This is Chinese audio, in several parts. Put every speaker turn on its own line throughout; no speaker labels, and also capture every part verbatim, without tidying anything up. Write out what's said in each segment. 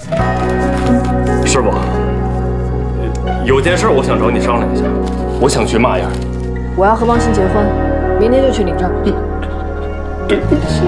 师傅，有件事我想找你商量一下，我想去嘛呀。
我要和王鑫结婚，明天就去领证。
对不起。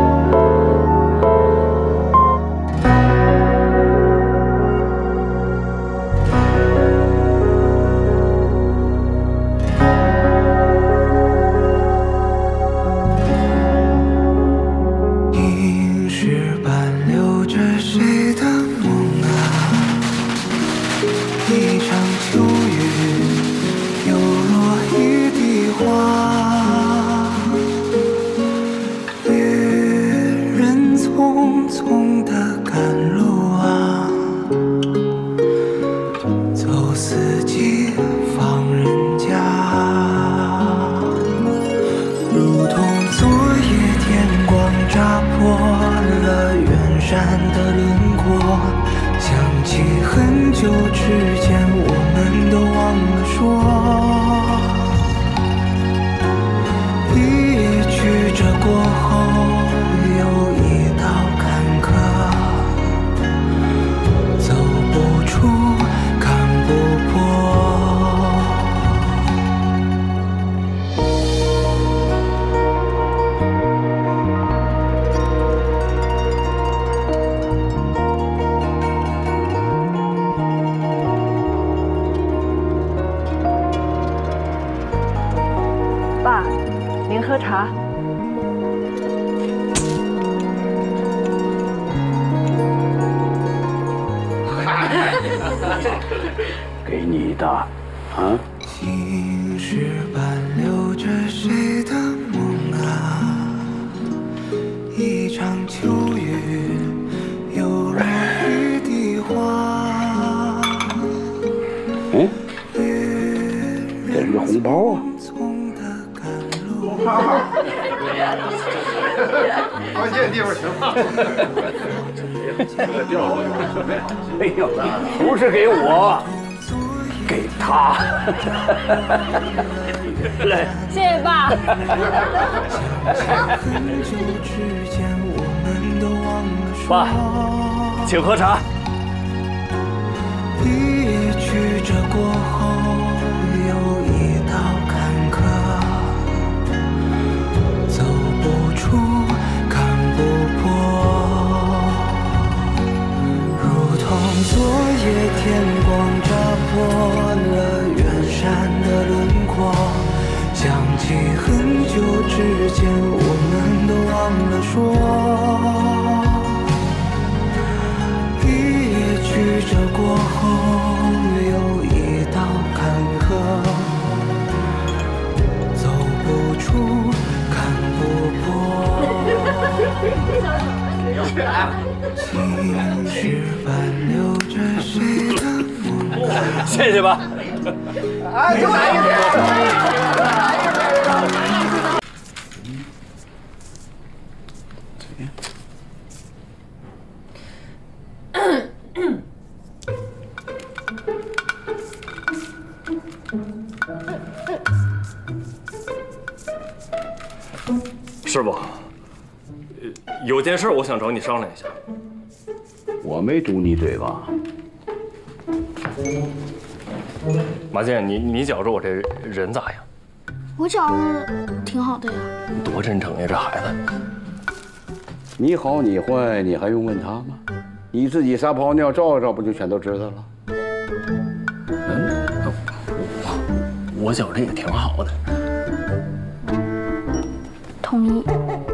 喝茶。
给你的，啊。青石板留着谁的梦啊？一场秋雨，又落一滴花。嗯，这是个红包啊。
关键地方行了。
哎呦，不是给我，给他。来，
谢谢爸。
爸，请喝茶。
一夜曲折过后，有一道坎坷。 出看不破，如同昨夜天光扎破了远山的轮廓，想起很久之前我们都忘了说，一夜曲折过后有一道坎坷，走不出。
谢谢吧。
哎，就来一个。
师傅。 有件事我想找你商量一下。
我没堵你嘴巴。
马健，你你觉着我这人咋样？
我觉着挺好的呀。
多真诚呀，这孩子。
你好你坏，你还用问他吗？你自己撒泡尿照一照，不就全都知道了？
嗯，我我觉着也挺好的。
同意。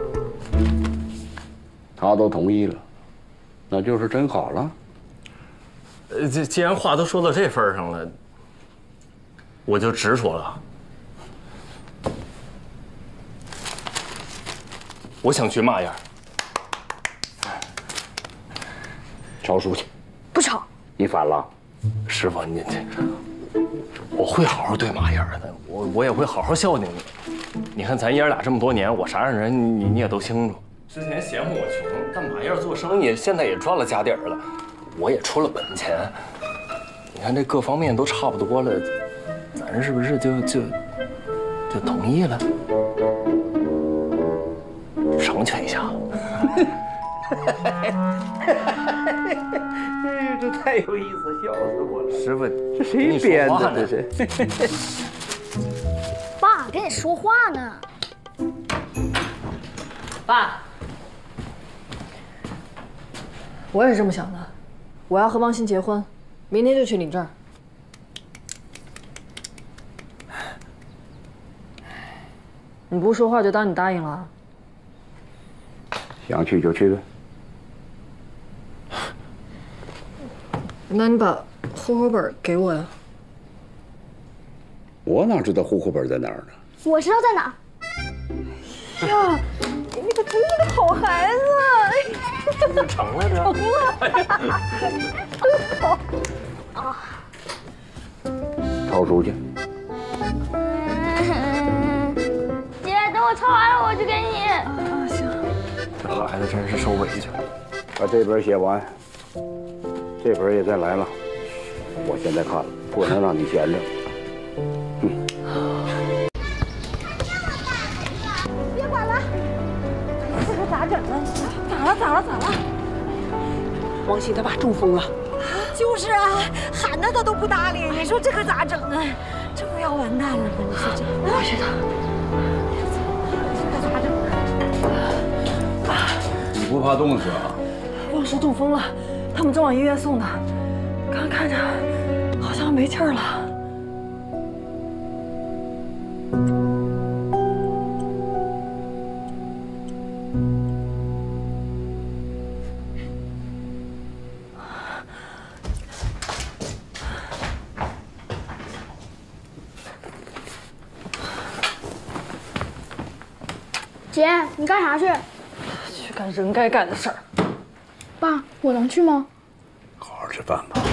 他都同意了，那就是真好了。
呃，这既然话都说到这份上了，我就直说了。我想去嘛呀？
抄书去。
不抄。
你反了。
师傅，你这，我会好好对马燕的，我我也会好好孝敬你。你看咱爷儿俩这么多年，我啥样人你你也都清楚。 之前嫌乎我穷，但马燕做生意现在也赚了家底儿了，我也出了本钱。你看这各方面都差不多了，咱是不是就就就同意了？成全一下。
这太有意思，笑死我了。
师傅，
这谁编的？这是。
爸，跟你说话呢。
爸，我也是这么想的，我要和王鑫结婚，明天就去领证。你不说话就当你答应了。
想去就去呗。
那你把户口本给我呀。
我哪知道户口本在哪儿呢？
我知道在哪。
呀，你可真是个好孩子！
成了这。
成了。真好。啊。
抄书去。
姐，等我抄完了我就给你。
啊，行。
这孩子真是受委屈了。
把这本写完，这本也该来了。我现在看了，不能让你闲着。嗯。
别管了。这可咋整啊？
咋了？咋了？咋了？王鑫他爸中风了。
就是啊，喊他他都不搭理，你说这可咋整啊？这不要完蛋了吗？你说这，
我去他，
这可咋整啊？
你不怕冻死啊？
王叔中风了，他们正往医院送呢。刚看着好像没气儿了。
姐，你干啥去？
去干人该干的事儿。
爸，我能去吗？
好好吃饭吧。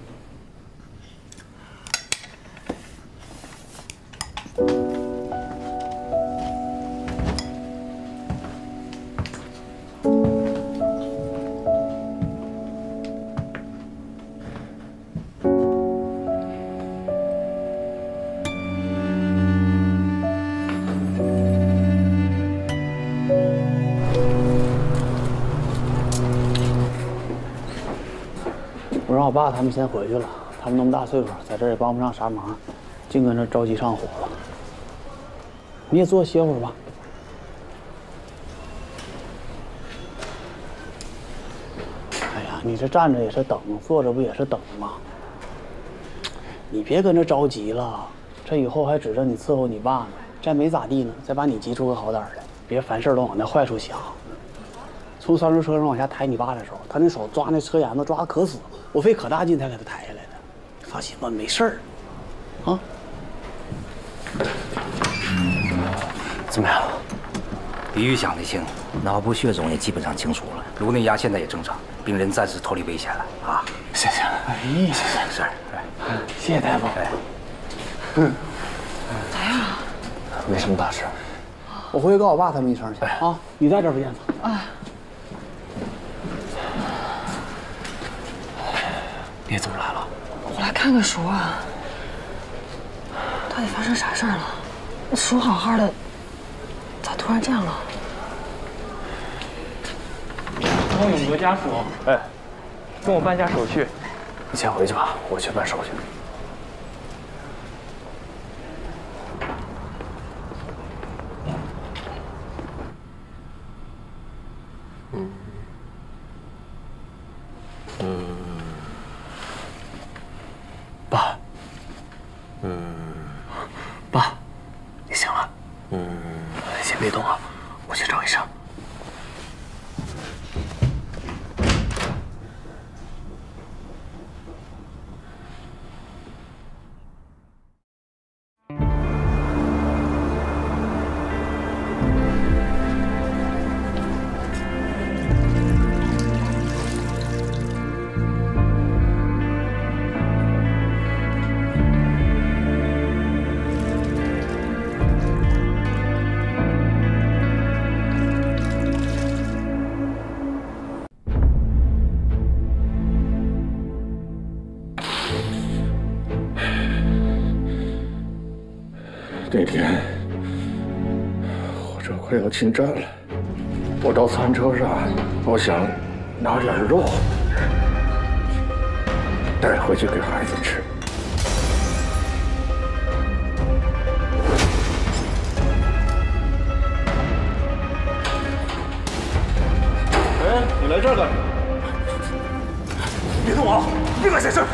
我让我爸他们先回去了，他们那么大岁数，在这儿也帮不上啥忙，净跟这着急上火了。你也坐歇会儿吧。哎呀，你这站着也是等，坐着不也是等吗？你别跟着着急了，这以后还指着你伺候你爸呢，这没咋地呢，再把你急出个好歹来，别凡事都往那坏处想。从三轮车上往下抬你爸的时候，他那手抓那车沿子抓的可死，我费可大劲才给他抬下来的。放心吧，没事儿。啊？
怎么样？比预想的轻，脑部血肿也基本上清除了，颅内压现在也正常，病人暂时脱离危险了啊！
谢谢。
哎呀，
没事儿。
谢谢大夫。
哎，
嗯，
咋样啊？
没什么大事。
我回去告我爸他们一声去啊！你在这儿不见他
啊。
你怎么来了？
我来看看叔啊，到底发生啥事儿了？叔好好的，咋突然这样了？
汪永德家属，
哎，
跟我办下手续。
你先回去吧，我去办手续。嗯。嗯。爸。嗯。爸，你醒了。嗯。先别动啊，我去找医生。
那天火车快要进站了，我到餐车上，我想拿点肉。 带回去给孩子吃。
哎，你来这儿干什么？别动我，别管闲事。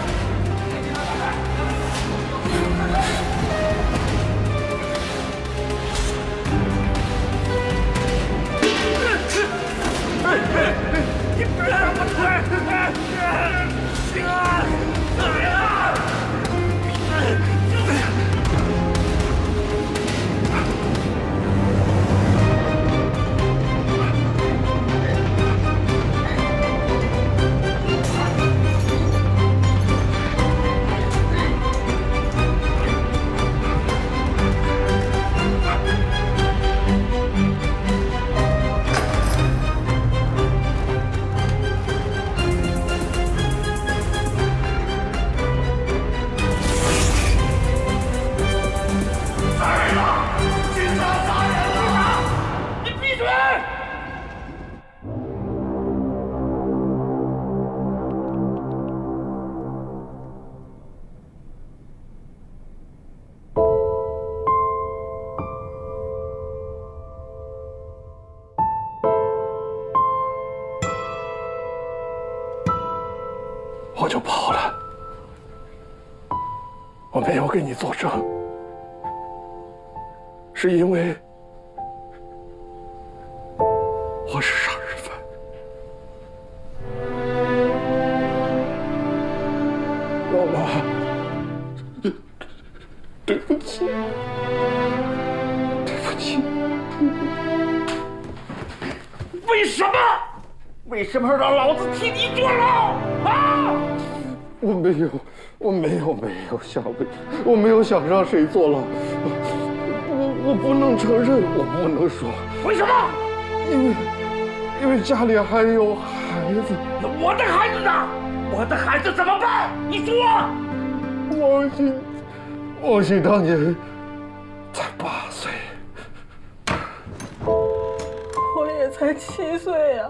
你别让我推！行啊！怎样？
我就跑了，我没有给你作证，是因为我是杀人犯。老妈，对不起，对不起。
为什么？为什么要让老子替你坐牢啊？
我没有，我没有，没有想为，我没有想让谁坐牢，我我不能承认，我不能说。
为什么？
因为因为家里还有孩子。
那我的孩子呢？我的孩子怎么办？你说。
王鑫，王鑫当年才八岁，
我也才七岁呀。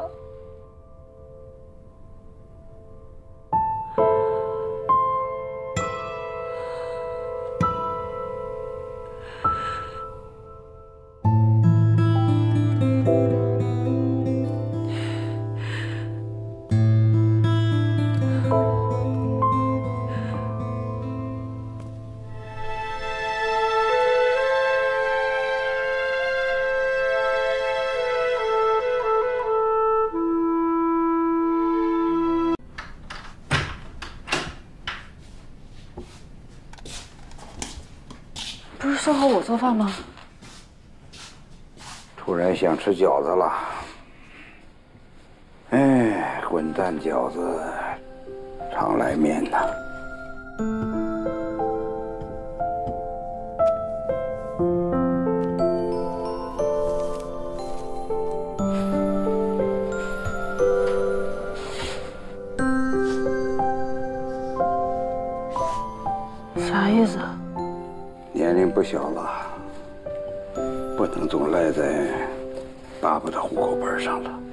不是说好我做饭吗？
突然想吃饺子了。哎，混蛋饺子，常来面呐。
啥意思啊？
年龄不小了，不能总赖在爸爸的户口本上了。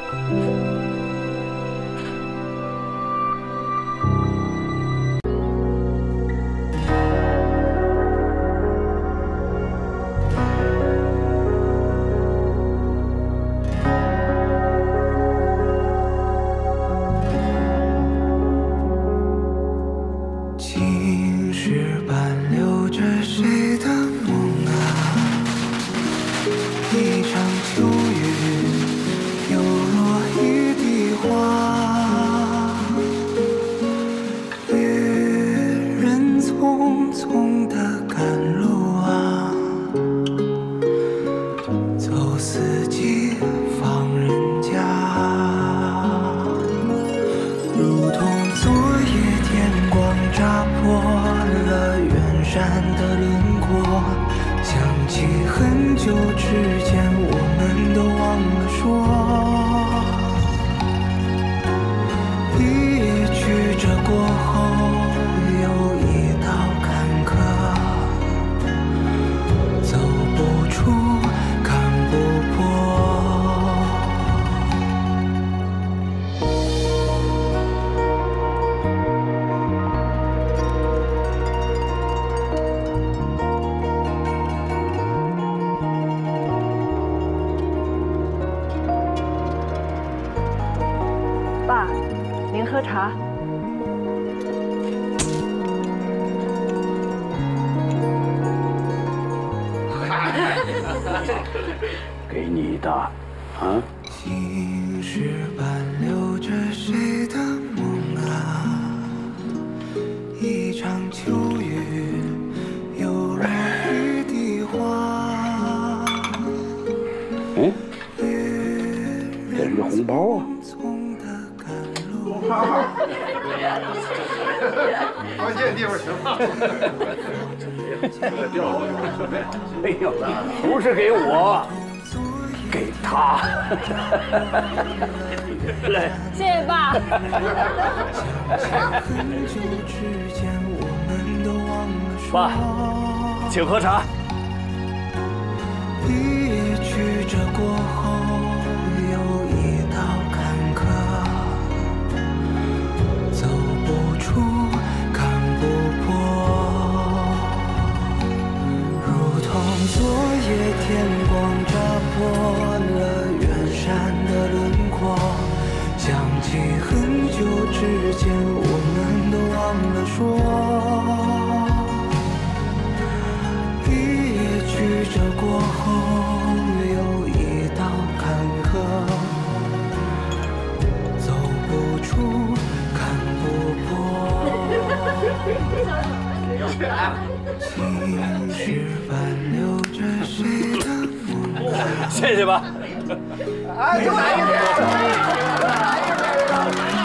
喝茶。
给你的，啊。
青石板留着谁的梦啊？一场秋雨，又落一地花。
嗯，给人个红包啊！
关键地方行了。
哎呦，不是给我，给他。来，
谢谢爸。
爸，请喝茶。
一夜曲折过后，有一道坎坷。 走不出，看不破，如同昨夜天光扎破了远山的轮廓，想起很久之前我们都忘了说。一夜曲折过后，有一道坎坷，走不出。
谢谢吧。
哎，就来一点。